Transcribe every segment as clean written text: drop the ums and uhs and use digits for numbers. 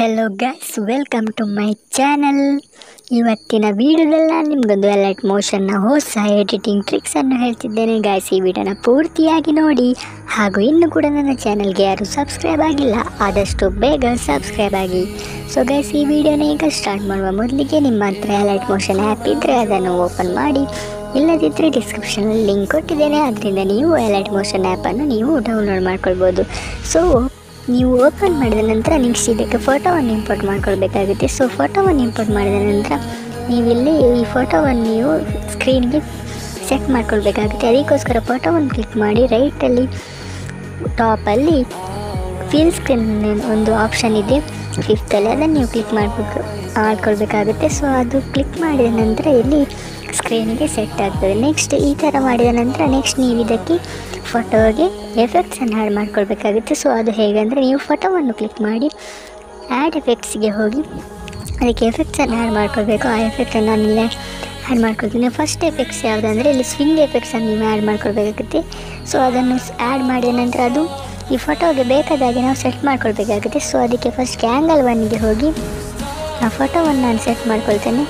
Hello guys, welcome to my channel. ಇವತ್ತಿನ ವಿಡಿಯೋದಲ್ಲಿ ನಾನು ನಿಮಗೊಂದು ಅಲರ್ಟ್ ಮೋಷನ್ನ ಹೊಸ ಎಡಿಟಿಂಗ್ ಟ್ರಿಕ್ಸನ್ನು ಹೇಳ್ತಿದ್ದೇನೆ. ಗೈಸ್, ಈ ವಿಡಿಯೋನ ಪೂರ್ತಿಯಾಗಿ ನೋಡಿ. ಹಾಗೂ ಇನ್ನೂ ಕೂಡ ನನ್ನ ಚಾನಲ್ಗೆ ಯಾರು ಸಬ್ಸ್ಕ್ರೈಬ್ ಆಗಿಲ್ಲ, ಆದಷ್ಟು ಬೇಗ ಸಬ್ಸ್ಕ್ರೈಬ್ ಆಗಿ. ಸೊ ಗೈಸ್, ಈ ವಿಡಿಯೋನ ಈಗ ಸ್ಟಾರ್ಟ್ ಮಾಡುವ ಮೊದಲಿಗೆ ನಿಮ್ಮ ಹತ್ರ ಅಲರ್ಟ್ ಮೋಷನ್ ಆ್ಯಪ್ ಇದ್ದರೆ ಅದನ್ನು ಓಪನ್ ಮಾಡಿ. ಇಲ್ಲದಿದ್ದರೆ ಡಿಸ್ಕ್ರಿಪ್ಷನಲ್ಲಿ ಲಿಂಕ್ ಕೊಟ್ಟಿದ್ದೇನೆ, ಅದರಿಂದ ನೀವು ಅಲರ್ಟ್ ಮೋಷನ್ ಆ್ಯಪನ್ನು ನೀವು ಡೌನ್ಲೋಡ್ ಮಾಡ್ಕೊಳ್ಬೋದು. ಸೊ ನೀವು ಓಪನ್ ಮಾಡಿದ ನಂತರ ನೆಕ್ಸ್ಟ್ ಇದಕ್ಕೆ ಫೋಟೋವನ್ನು ಇಂಪೋರ್ಟ್ ಮಾಡ್ಕೊಳ್ಬೇಕಾಗುತ್ತೆ. ಸೊ ಫೋಟೋವನ್ನು ಇಂಪೋರ್ಟ್ ಮಾಡಿದ ನಂತರ ನೀವಿಲ್ಲಿ ಈ ಫೋಟೋವನ್ನು ನೀವು ಸ್ಕ್ರೀನ್ಗೆ ಸೆಟ್ ಮಾಡ್ಕೊಳ್ಬೇಕಾಗುತ್ತೆ. ಅದಕ್ಕೋಸ್ಕರ ಫೋಟೋವನ್ನು ಕ್ಲಿಕ್ ಮಾಡಿ ರೈಟಲ್ಲಿ ಟಾಪಲ್ಲಿ ಫಿಲ್ ಸ್ಕ್ರೀನ್ ಒಂದು ಆಪ್ಷನ್ ಇದೆ ಫಿಫ್ತಲ್ಲಿ, ಅದನ್ನು ನೀವು ಕ್ಲಿಕ್ ಮಾಡ್ಕೊಳ್ಬೇಕಾಗುತ್ತೆ. ಸೊ ಅದು ಕ್ಲಿಕ್ ಮಾಡಿದ ನಂತರ ಇಲ್ಲಿ ಸ್ಕ್ರೀನಿಗೆ ಸೆಟ್ ಆಗ್ತದೆ. ನೆಕ್ಸ್ಟ್ ಈ ಥರ ಮಾಡಿದ ನಂತರ ನೆಕ್ಸ್ಟ್ ನೀವು ಇದಕ್ಕೆ ಫೋಟೋಗೆ ಎಫೆಕ್ಟ್ಸನ್ನು ಆ್ಯಡ್ ಮಾಡ್ಕೊಳ್ಬೇಕಾಗುತ್ತೆ. ಸೊ ಅದು ಹೇಗೆಂದರೆ, ನೀವು ಫೋಟೋವನ್ನು ಕ್ಲಿಕ್ ಮಾಡಿ ಆ್ಯಡ್ ಎಫೆಕ್ಟ್ಸ್ಗೆ ಹೋಗಿ ಅದಕ್ಕೆ ಎಫೆಕ್ಟ್ಸನ್ನು ಆ್ಯಡ್ ಮಾಡ್ಕೊಳ್ಬೇಕು. ಆ ಎಫೆಕ್ಟನ್ನು ನಾನು ಇಲ್ಲಿ ಆ್ಯಡ್ ಮಾಡ್ಕೊಳ್ತೀನಿ. ಫಸ್ಟ್ ಎಫೆಕ್ಟ್ಸ್ ಯಾವುದಂದರೆ ಇಲ್ಲಿ ಸ್ವಿಂಗ್ ಎಫೆಕ್ಟ್ಸನ್ನು ನೀವು ಆ್ಯಡ್ ಮಾಡ್ಕೊಳ್ಬೇಕಾಗುತ್ತೆ. ಸೊ ಅದನ್ನು ಆ್ಯಡ್ ಮಾಡಿದ ನಂತರ ಅದು ಈ ಫೋಟೋಗೆ ಬೇಕಾದಾಗೆ ನಾವು ಸೆಟ್ ಮಾಡ್ಕೊಳ್ಬೇಕಾಗುತ್ತೆ. ಸೊ ಅದಕ್ಕೆ ಫಸ್ಟ್ ಆ್ಯಂಗಲ್ 1ಗೆ ಹೋಗಿ ಆ ಫೋಟೋವನ್ನು ನಾನು ಸೆಟ್ ಮಾಡ್ಕೊಳ್ತೇನೆ.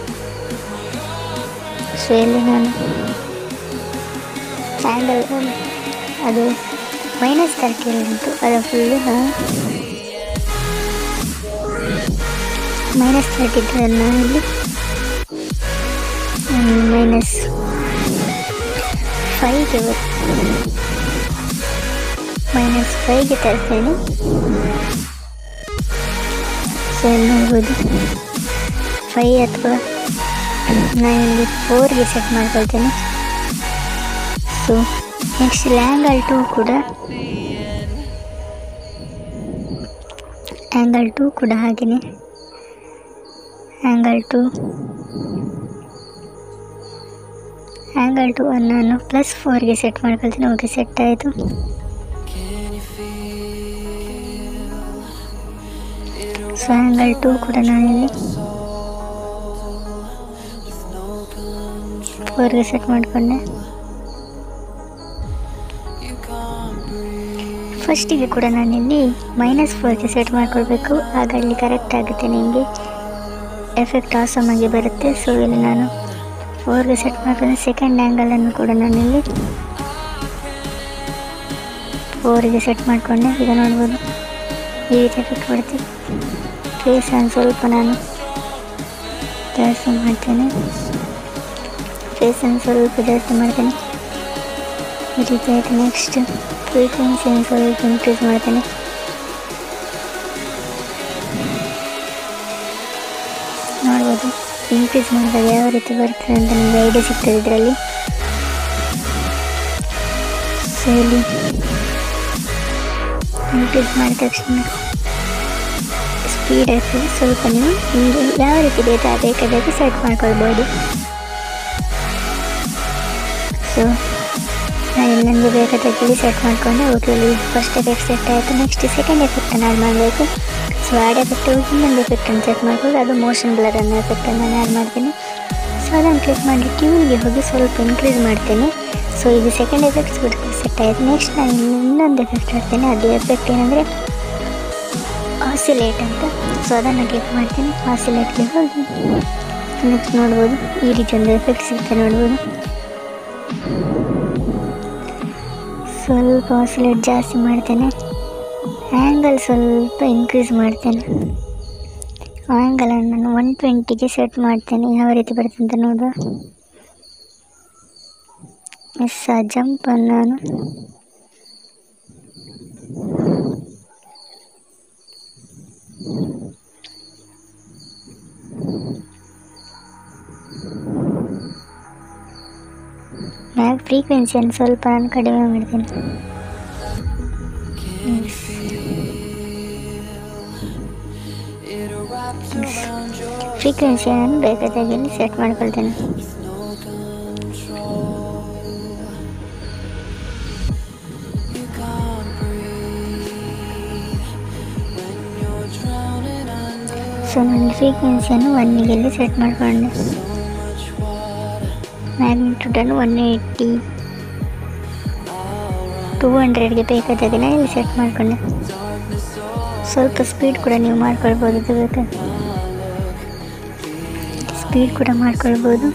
ಸೊ ಇಲ್ಲಿ ನಾನು ಆ್ಯಂಗಲ್ ಅದು -30 ಉಂಟು, ಅದು ಫುಲ್ಲು ನಾವು -30 ಇದ್ದರೆ ನಾನು ಇಲ್ಲಿ -5ಗೆ ತರ್ತೇನೆ. ಸೊ ನೋಡ್ಬೋದು 5 ಅಥವಾ ನಾನಿಲ್ಲಿ 4ಗೆ ಸೆಟ್ ಮಾಡ್ಕೊಳ್ತೇನೆ. ಸೊ ನೆಕ್ಸ್ಟ್ ಆ್ಯಂಗಲ್ 2 ಕೂಡ ಹಾಗೆಯೇ ಆ್ಯಂಗಲ್ 2 ಅನ್ನು ನಾನು +4ಗೆ ಸೆಟ್ ಮಾಡ್ಕೊಳ್ತೀನಿ. ಓಕೆ, ಸೆಟ್ ಆಯಿತು. ಸೊ ಆ್ಯಂಗಲ್ 2 ಕೂಡ ನಾನಿಲ್ಲಿ 4ಗೆ ಸೆಟ್ ಮಾಡಿಕೊಂಡೆ. ಫಸ್ಟಿಗೆ ಕೂಡ ನಾನಿಲ್ಲಿ -4ಗೆ ಸೆಟ್ ಮಾಡ್ಕೊಳ್ಬೇಕು, ಆಗ ಇಲ್ಲಿ ಕರೆಕ್ಟ್ ಆಗುತ್ತೆ, ನಿಮಗೆ ಎಫೆಕ್ಟ್ ಆಸಮ್ ಆಗಿ ಬರುತ್ತೆ. ಸೊ ಇಲ್ಲಿ ನಾನು 4ಗೆ ಸೆಟ್ ಮಾಡ್ಕೊಂಡು ಸೆಕೆಂಡ್ ಆ್ಯಂಗಲನ್ನು ಕೂಡ ನಾನಿಲ್ಲಿ 4ಗೆ ಸೆಟ್ ಮಾಡಿಕೊಂಡೆ. ಈಗ ನೋಡ್ಬೋದು ಈ ರೀತಿ ಎಫೆಕ್ಟ್ ಬರುತ್ತೆ. ಫೇಸನ್ನು ಸ್ವಲ್ಪ ನಾನು ಜಾಸ್ತಿ ಮಾಡ್ತೇನೆ, ಈ ರೀತಿ ಆಯಿತು. ನೆಕ್ಸ್ಟ್ ಫ್ರೀಕ್ವೆನ್ಸಿಯನ್ನು ಸ್ವಲ್ಪ ಇನ್ಕ್ರೀಸ್ ಮಾಡ್ತೇನೆ. ನೋಡ್ಬೋದು ಇನ್ಕ್ರೀಸ್ ಮಾಡಿದಾಗ ಯಾವ ರೀತಿ ಬರ್ತದೆ ಅಂತ ನಿಮಗೆ ಐಡಿಯಾ ಸಿಗ್ತದೆ ಇದರಲ್ಲಿ. ಸೊ ಇಲ್ಲಿ ಇನ್ಕ್ರೀಸ್ ಮಾಡಿದ ತಕ್ಷಣ ಸ್ಪೀಡ್ ಆಗ್ತದೆ. ಸ್ವಲ್ಪ ನೀವು ನಿಮಗೆ ಯಾವ ರೀತಿ ಬೇಕಾದಾಗೆ ಸೆಟ್ ಮಾಡ್ಕೊಳ್ಬೋದು. ಸೊ ನಾನು ನನಗೆ ಬೇಕಾದಾಗಿ ಸೆಟ್ ಮಾಡಿಕೊಂಡೆ. ಓಕೆ, ಇಲ್ಲಿ ಫಸ್ಟ್ ಎಫೆಕ್ಟ್ ಸೆಟ್ ಆಯಿತು. ನೆಕ್ಸ್ಟ್ ಸೆಕೆಂಡ್ ಎಫೆಕ್ಟನ್ನು ಆ್ಯಡ್ ಮಾಡಬೇಕು. ಸೊ ಆ್ಯಡ್ ಎಫೆಕ್ಟ್ ಇನ್ನೊಂದು ಎಫೆಕ್ಟನ್ನು ಸೆಟ್ ಮಾಡ್ಬೋದು, ಅದು ಮೋಷನ್ ಬ್ಲರ್ ಅನ್ನೋ ಎಫೆಕ್ಟನ್ನು ನಾನು ಆ್ಯಡ್ ಮಾಡ್ತೀನಿ. ಸೊ ಅದನ್ನು ಕ್ಲಿಕ್ ಮಾಡಿ ಟ್ಯೂನ್ಗೆ ಹೋಗಿ ಸ್ವಲ್ಪ ಇನ್ಕ್ರೀಸ್ ಮಾಡ್ತೇನೆ. ಸೊ ಇದು ಸೆಕೆಂಡ್ ಎಫೆಕ್ಟ್ಸ್ ಕೂಡ ಸೆಟ್ ಆಯಿತು. ನೆಕ್ಸ್ಟ್ ನಾನು ಇನ್ನೊಂದು ಎಫೆಕ್ಟ್ ಹಾಕ್ತೇನೆ. ಅದು ಎಫೆಕ್ಟ್ ಏನಂದರೆ ಆಸಿಲೇಟ್ ಅಂತ. ಸೊ ಅದನ್ನು ಕ್ಲಿಕ್ ಮಾಡ್ತೀನಿ. ಆಸಿಲೇಟ್ಗೆ ಹೋಗಿ ನೆಕ್ಸ್ಟ್ ನೋಡ್ಬೋದು ಈ ರೀತಿ ಒಂದು ಎಫೆಕ್ಟ್ ಸಿಗುತ್ತೆ, ನೋಡ್ಬೋದು. ಸ್ವಲ್ಪ ಆಸಿಲೇಟ್ ಜಾಸ್ತಿ ಮಾಡ್ತೇನೆ, ಆ್ಯಂಗಲ್ ಸ್ವಲ್ಪ ಇನ್ಕ್ರೀಸ್ ಮಾಡ್ತೇನೆ. ಆ್ಯಂಗಲನ್ನು ನಾನು 120ಗೆ ಸೆಟ್ ಮಾಡ್ತೇನೆ. ಯಾವ ರೀತಿ ಬರುತ್ತೆ ಅಂತ ನೋಡುವ. ಆ ಜಂಪನ್ನು ನಾನು ಫ್ರೀಕ್ವೆನ್ಸಿಯನ್ನು ಸ್ವಲ್ಪ ನಾನು ಕಡಿಮೆ ಮಾಡ್ತೇನೆ. ಫ್ರೀಕ್ವೆನ್ಸಿಯನ್ನು ಬೇಕಾದಾಗಿ ಸೆಟ್ ಮಾಡ್ಕೊಳ್ತೇನೆ. ಸೊ ನಾನು ಫ್ರೀಕ್ವೆನ್ಸಿಯನ್ನು 1ಗೆ ಸೆಟ್ ಮಾಡಿಕೊಂಡೆ. ಮ್ಯಾಗ್ನಿಟ್ಯೂಡನ್ನು 180 200ಗೆ ಬೇಕಾದಾಗೆ ನಾನು ಇಲ್ಲಿ ಸೆಟ್ ಮಾಡಿಕೊಂಡೆ. ಸ್ವಲ್ಪ ಸ್ಪೀಡ್ ಕೂಡ ನೀವು ಮಾಡ್ಕೊಳ್ಬೋದು, ಇದು ಬೇಕಾದ್ರೆ ಸ್ಪೀಡ್ ಕೂಡ ಮಾಡ್ಕೊಳ್ಬೋದು.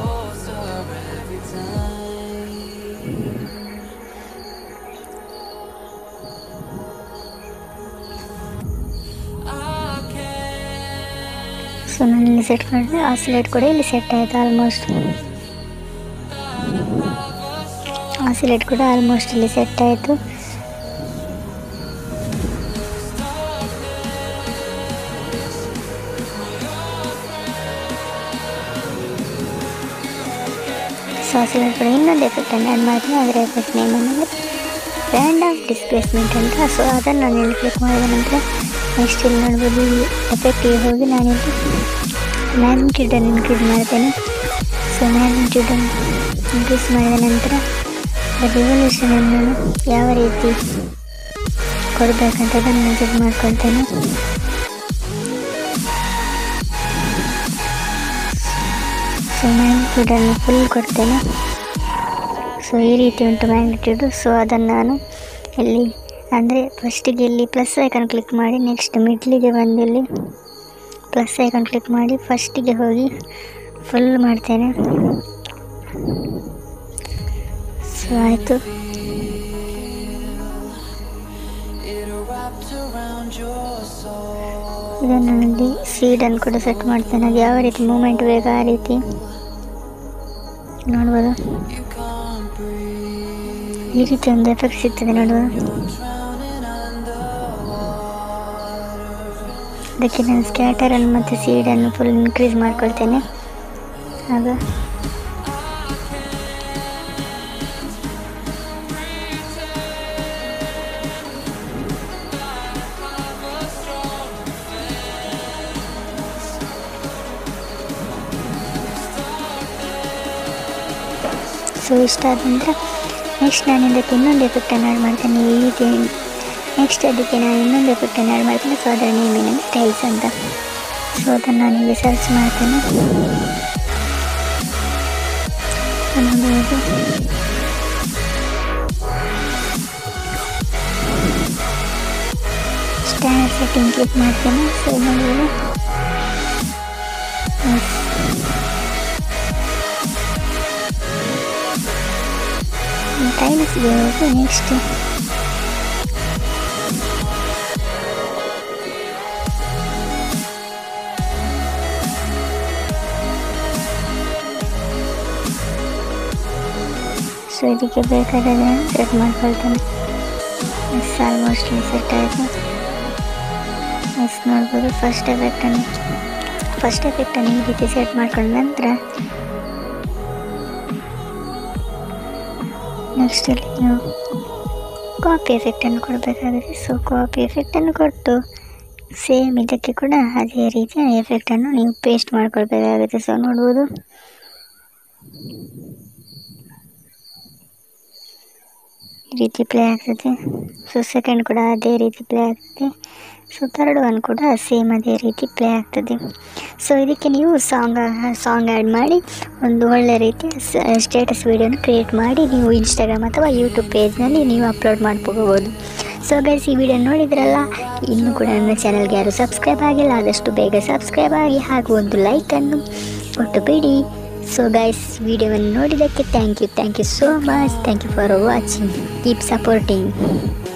ಸೊ ನಾನು ಇಲ್ಲಿ ಸೆಟ್ ಮಾಡಿದೆ, ಆಸಿಲೇಟ್ ಕೂಡ ಇಲ್ಲಿ ಸೆಟ್ ಆಯಿತು ಆಲ್ಮೋಸ್ಟ್. ಆಸಿಲೇಟ್ ಕೂಡ ಆಲ್ಮೋಸ್ಟ್ ಇಲ್ಲಿ ಸೆಟ್ ಆಯಿತು. ಸೊ ಆಸಿಲೇಟ್ ಕೂಡ ಇನ್ನೊಂದು ಎಫೆಕ್ಟನ್ನು ಆ್ಯಡ್ ಮಾಡ್ತೀನಿ. ಅದರ ಎಫೆಕ್ಟ್ ನೇಮ್ ಅಂದರೆ ರ್ಯಾಂಡಮ್ ಡಿಸ್ಪ್ಲೇಸ್ಮೆಂಟ್ ಅಂತ. ಸೊ ಅದನ್ನು ನಾನು ಇಲ್ಲಿ ಕ್ಲಿಕ್ ಮಾಡಿದ ನಂತರ ನೆಕ್ಸ್ಟ್ ಇಲ್ಲಿ ನೋಡ್ಬೋದು, ಈ ಎಫೆಕ್ಟಿಗೆ ಹೋಗಿ ನಾನಿಲ್ಲಿ ಮ್ಯಾಗ್ನಿಟ್ಯೂಡನ್ನು ಇನ್ಕ್ರೀಸ್ ಮಾಡ್ತೇನೆ. ಸೊ ಮ್ಯಾಗ್ನಿಟ್ಯೂಡನ್ನು ಇನ್ಕ್ರೀಸ್ ಮಾಡಿದ ನಂತರ ರೆವಲ್ಯೂಷನನ್ನು ಯಾವ ರೀತಿ ಕೊಡಬೇಕಂತ ಅದನ್ನು ಚೆಕ್ ಮಾಡ್ಕೊಳ್ತೇನೆ. ಸೊ ಮ್ಯಾಗ್ನಿಟ್ಯೂಡನ್ನು ಫುಲ್ ಕೊಡ್ತೇನೆ. ಸೊ ಈ ರೀತಿ ಉಂಟು ಮ್ಯಾಗ್ನಿಟ್ಯೂಡು. ಸೊ ಅದನ್ನು ನಾನು ಇಲ್ಲಿ ಅಂದರೆ ಫಸ್ಟಿಗೆ ಇಲ್ಲಿ ಪ್ಲಸ್ ಐಕಾನ್ ಕ್ಲಿಕ್ ಮಾಡಿ, ನೆಕ್ಸ್ಟ್ ಮಿಡ್ಲಿಗೆ ಬಂದು ಇಲ್ಲಿ ಪ್ಲಸ್ ಐಕಾನ್ ಕ್ಲಿಕ್ ಮಾಡಿ ಫಸ್ಟಿಗೆ ಹೋಗಿ ಫುಲ್ ಮಾಡ್ತೇನೆ. ಸೊ ಆಯಿತು. ಇದನ್ನು ಇಲ್ಲಿ ಸೀಡನ್ನು ಕೂಡ ಸೆಟ್ ಮಾಡ್ತೇನೆ. ಅದು ಯಾವ ರೀತಿ ಮೂಮೆಂಟ್ ಬೇಕು ಆ ರೀತಿ ನೋಡ್ಬೋದು. ಈ ರೀತಿ ಒಂದು ಎಫೆಕ್ಟ್ ಸಿಗ್ತದೆ ನೋಡ್ಬೋದು. ಅದಕ್ಕೆ ನಾನು ಸ್ಕ್ಯಾಟರನ್ನು ಮತ್ತು ಸೀಡನ್ನು ಫುಲ್ ಇನ್ಕ್ರೀಸ್ ಮಾಡ್ಕೊಳ್ತೇನೆ. ಆಗ ಸೊ ಇಷ್ಟ ಆದ ನಂತರ ನೆಕ್ಸ್ಟ್ ನಾನು ಇದಕ್ಕೆ ಇನ್ನೊಂದು ಎಫೆಕ್ಟನ್ನು ಆ್ಯಡ್ ಮಾಡ್ತೇನೆ. ಈ ರೀತಿ ನೆಕ್ಸ್ಟ್ ಅದಕ್ಕೆ ನಾನು ಇನ್ನೊಂದು ಎಫೆಕ್ಟನ್ನು ಆ್ಯಡ್ ಮಾಡ್ತೇನೆ. ಸೊ ಅದರ ನೇಮ್ ಏನಂದರೆ ಟೈಲ್ಸ್ ಅಂತ. ಸೊ ಅದನ್ನು ನಾನು ಇಲ್ಲಿ ಸರ್ಚ್ ಮಾಡ್ತೇನೆ. ಸ್ಟ್ಯಾಂಡರ್ಡ್ ಸೆಟ್ಟಿಂಗ್ ಕ್ಲಿಕ್ ಮಾಡ್ತೇನೆ. ಸೊ ನೋಡ್ಬೋದು ಟೈಲ್ಸ್ಗೆ ಹೋಗಿ ನೆಕ್ಸ್ಟ್ ಸೊ ಇದಕ್ಕೆ ಬೇಕಾದರೆ ಸೆಟ್ ಮಾಡ್ಕೊಳ್ತೇನೆ. ಆಲ್ಮೋಸ್ಟ್ ಸೆಟ್ ಆಯಿತು. ನೆಕ್ಸ್ಟ್ ನೋಡ್ಬೋದು ಫಸ್ಟ್ ಎಫೆಕ್ಟನ್ನು ಈ ರೀತಿ ಸೆಟ್ ಮಾಡ್ಕೊಂಡ ನಂತರ ನೆಕ್ಸ್ಟ್ ಇಲ್ಲಿ ನೀವು ಕಾಪಿ ಎಫೆಕ್ಟನ್ನು ಕೊಡಬೇಕಾಗುತ್ತೆ. ಸೊ ಕಾಪಿ ಎಫೆಕ್ಟನ್ನು ಕೊಟ್ಟು ಸೇಮ್ ಇದಕ್ಕೆ ಕೂಡ ಅದೇ ರೀತಿಯ ಎಫೆಕ್ಟನ್ನು ನೀವು ಪೇಸ್ಟ್ ಮಾಡ್ಕೊಳ್ಬೇಕಾಗುತ್ತೆ. ಸೊ ನೋಡ್ಬೋದು ಈ ರೀತಿ ಪ್ಲೇ ಆಗ್ತದೆ. ಸೊ ಸೆಕೆಂಡ್ ಕೂಡ ಅದೇ ರೀತಿ ಪ್ಲೇ ಆಗ್ತದೆ. ಸೊ ಥರ್ಡ್ ಒನ್ ಕೂಡ ಸೇಮ್ ಅದೇ ರೀತಿ ಪ್ಲೇ ಆಗ್ತದೆ. ಸೊ ಇದಕ್ಕೆ ನೀವು ಸಾಂಗ್ ಆ್ಯಡ್ ಮಾಡಿ ಒಂದು ಒಳ್ಳೆ ರೀತಿಯ ಸ್ಟೇಟಸ್ ವೀಡಿಯೋನ ಕ್ರಿಯೇಟ್ ಮಾಡಿ ನೀವು ಇನ್ಸ್ಟಾಗ್ರಾಮ್ ಅಥವಾ ಯೂಟ್ಯೂಬ್ ಪೇಜ್ನಲ್ಲಿ ನೀವು ಅಪ್ಲೋಡ್ ಮಾಡ್ಕೋಬೋದು. ಸೊ ಗೈಸ್, ಈ ವಿಡಿಯೋ ನೋಡಿದ್ರಲ್ಲ, ಇನ್ನೂ ಕೂಡ ನನ್ನ ಚಾನಲ್ಗೆ ಯಾರು ಸಬ್ಸ್ಕ್ರೈಬ್ ಆಗಿಲ್ಲ ಆದಷ್ಟು ಬೇಗ ಸಬ್ಸ್ಕ್ರೈಬ್ ಆಗಿ ಹಾಗೂ ಒಂದು ಲೈಕನ್ನು ಕೊಟ್ಟು ಬಿಡಿ. ಸೊ ಗೈಸ್, ವಿಡಿಯೋವನ್ನು ನೋಡಿದ್ದಕ್ಕೆ thank you so much. Thank you for watching. Keep supporting.